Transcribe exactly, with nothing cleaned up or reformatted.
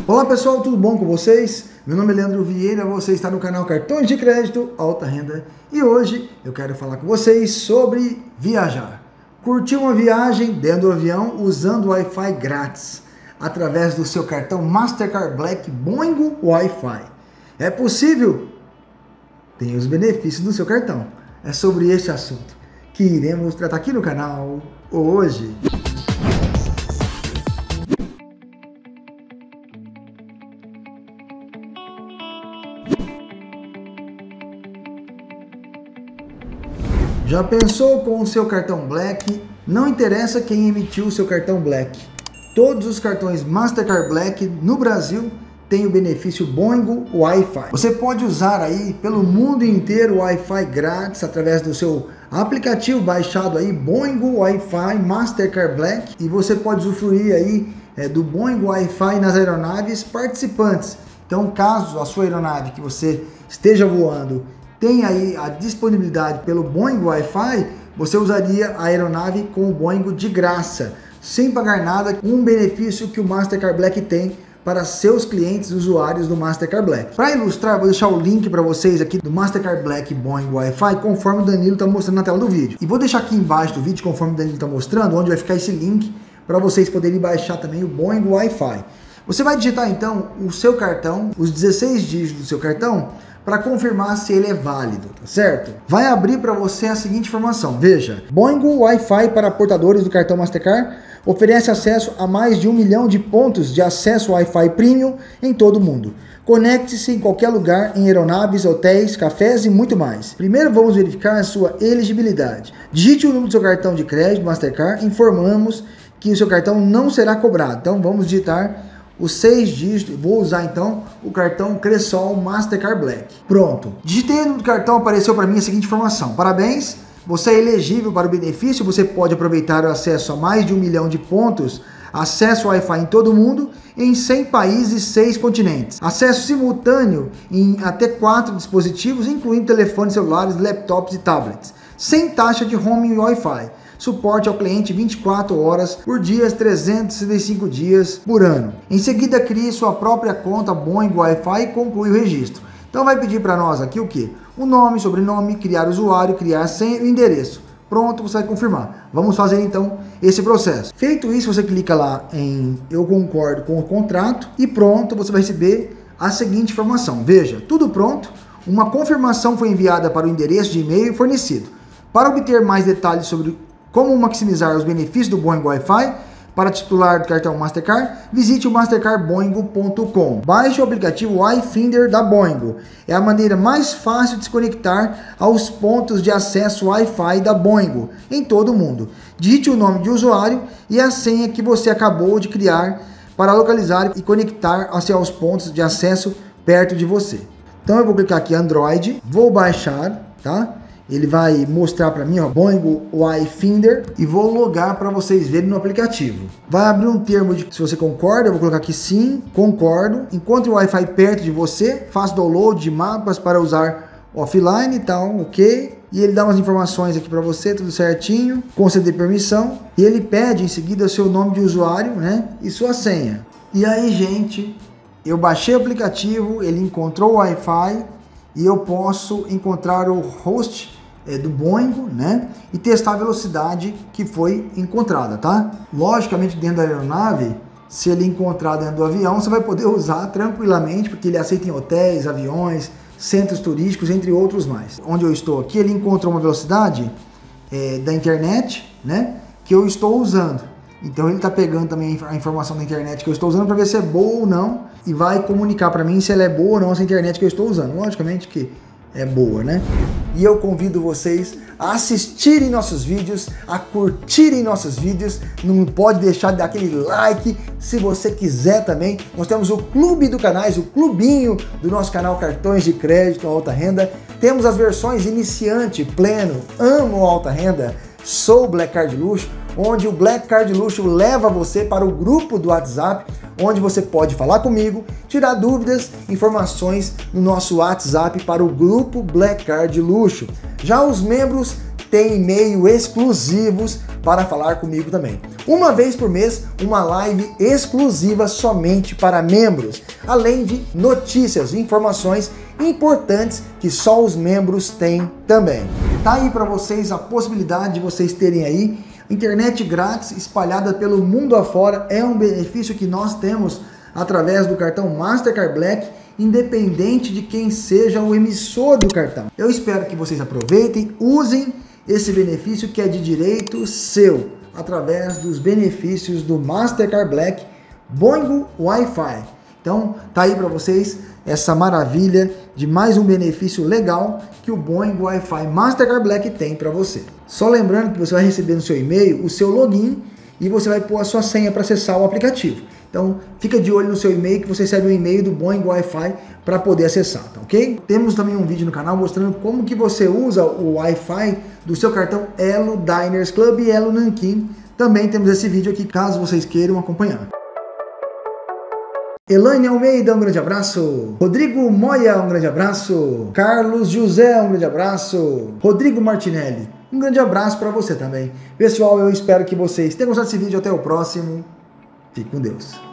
Olá pessoal, tudo bom com vocês? Meu nome é Leandro Vieira, você está no canal Cartões de Crédito Alta Renda e hoje eu quero falar com vocês sobre viajar. Curtir uma viagem dentro do avião usando Wi-Fi grátis através do seu cartão Mastercard Black Boingo Wi-Fi. É possível? Tem os benefícios do seu cartão. É sobre este assunto que iremos tratar aqui no canal hoje. Já pensou com o seu cartão Black? Não interessa quem emitiu o seu cartão Black. Todos os cartões Mastercard Black no Brasil têm o benefício Boingo Wi-Fi. Você pode usar aí pelo mundo inteiro o Wi-Fi grátis através do seu aplicativo baixado aí, Boingo Wi-Fi Mastercard Black, e você pode usufruir aí é, do Boingo Wi-Fi nas aeronaves participantes. Então, caso a sua aeronave que você esteja voando tem aí a disponibilidade pelo Boingo Wi-Fi, você usaria a aeronave com o Boingo de graça, sem pagar nada, um benefício que o Mastercard Black tem para seus clientes usuários do Mastercard Black. Para ilustrar, vou deixar o link para vocês aqui do Mastercard Black Boingo Wi-Fi, conforme o Danilo está mostrando na tela do vídeo. E vou deixar aqui embaixo do vídeo, conforme o Danilo está mostrando, onde vai ficar esse link para vocês poderem baixar também o Boingo Wi-Fi. Você vai digitar então o seu cartão, os dezesseis dígitos do seu cartão, para confirmar se ele é válido, tá certo? Vai abrir para você a seguinte informação, veja: Boingo Wi-Fi para portadores do cartão Mastercard oferece acesso a mais de um milhão de pontos de acesso Wi-Fi Premium em todo o mundo. Conecte-se em qualquer lugar, em aeronaves, hotéis, cafés e muito mais. Primeiro vamos verificar a sua elegibilidade. Digite o número do seu cartão de crédito Mastercard, informamos que o seu cartão não será cobrado. Então vamos digitar os seis dígitos, vou usar então o cartão Cressol Mastercard Black. Pronto, digitei o número do cartão, apareceu para mim a seguinte informação: parabéns, você é elegível para o benefício, você pode aproveitar o acesso a mais de um milhão de pontos, acesso Wi-Fi em todo o mundo, em cem países e seis continentes, acesso simultâneo em até quatro dispositivos, incluindo telefones celulares, laptops e tablets, sem taxa de roaming Wi-Fi. Suporte ao cliente vinte e quatro horas por dia, trezentos e sessenta e cinco dias por ano. Em seguida, crie sua própria conta Boingo Wi-Fi e conclui o registro. Então vai pedir para nós aqui o que? O nome, sobrenome, criar usuário, criar senha e endereço. Pronto, você vai confirmar. Vamos fazer então esse processo. Feito isso, você clica lá em eu concordo com o contrato e pronto, você vai receber a seguinte informação. Veja, tudo pronto, uma confirmação foi enviada para o endereço de e-mail fornecido. Para obter mais detalhes sobre como maximizar os benefícios do Boingo Wi-Fi para titular do cartão Mastercard, visite o mastercard boingo ponto com. Baixe o aplicativo iFinder da Boingo. É a maneira mais fácil de se conectar aos pontos de acesso Wi-Fi da Boingo em todo o mundo. Digite o nome de usuário e a senha que você acabou de criar para localizar e conectar-se aos pontos de acesso perto de você. Então eu vou clicar aqui Android, vou baixar, tá? Ele vai mostrar para mim, ó, Boingo Wi-Finder, e vou logar para vocês verem no aplicativo. Vai abrir um termo de se você concorda, eu vou colocar aqui sim, concordo. Encontre o Wi-Fi perto de você, faça download de mapas para usar offline e tal, ok. E ele dá umas informações aqui para você, tudo certinho, conceder permissão. E ele pede em seguida o seu nome de usuário, né, e sua senha. E aí, gente, eu baixei o aplicativo, ele encontrou o Wi-Fi e eu posso encontrar o host É, do Boingo, né, e testar a velocidade que foi encontrada, tá? Logicamente, dentro da aeronave, se ele encontrar dentro do avião, você vai poder usar tranquilamente, porque ele aceita em hotéis, aviões, centros turísticos, entre outros mais. Onde eu estou aqui, ele encontrou uma velocidade é, da internet, né, que eu estou usando. Então ele está pegando também a informação da internet que eu estou usando para ver se é boa ou não, e vai comunicar para mim se ela é boa ou não essa internet que eu estou usando. Logicamente que é boa, né? E eu convido vocês a assistirem nossos vídeos, a curtirem nossos vídeos. Não pode deixar de dar aquele like. Se você quiser também, nós temos o clube do canais, o clubinho do nosso canal Cartões de Crédito Alta Renda. Temos as versões iniciante, pleno, amo alta renda, sou Black Card Luxo, onde o Black Card Luxo leva você para o grupo do WhatsApp, onde você pode falar comigo, tirar dúvidas, informações no nosso WhatsApp para o grupo Black Card Luxo. Já os membros tem e-mail exclusivos para falar comigo também. Uma vez por mês, uma live exclusiva somente para membros, além de notícias e informações importantes que só os membros têm também. Tá aí para vocês a possibilidade de vocês terem aí internet grátis espalhada pelo mundo afora. É um benefício que nós temos através do cartão Mastercard Black, independente de quem seja o emissor do cartão. Eu espero que vocês aproveitem, usem esse benefício que é de direito seu, através dos benefícios do Mastercard Black Boingo Wi-Fi. Então, tá aí para vocês essa maravilha de mais um benefício legal que o Boingo Wi-Fi Mastercard Black tem para você. Só lembrando que você vai receber no seu e-mail o seu login e você vai pôr a sua senha para acessar o aplicativo. Então, fica de olho no seu e-mail que você recebe um e-mail do Boingo Wi-Fi para poder acessar, tá ok? Temos também um vídeo no canal mostrando como que você usa o Wi-Fi do seu cartão Elo Diners Club e Elo Nanquim. Também temos esse vídeo aqui, caso vocês queiram acompanhar. Elaine Almeida, um grande abraço. Rodrigo Moya, um grande abraço. Carlos José, um grande abraço. Rodrigo Martinelli, um grande abraço para você também. Pessoal, eu espero que vocês tenham gostado desse vídeo. Até o próximo. Fique com Deus.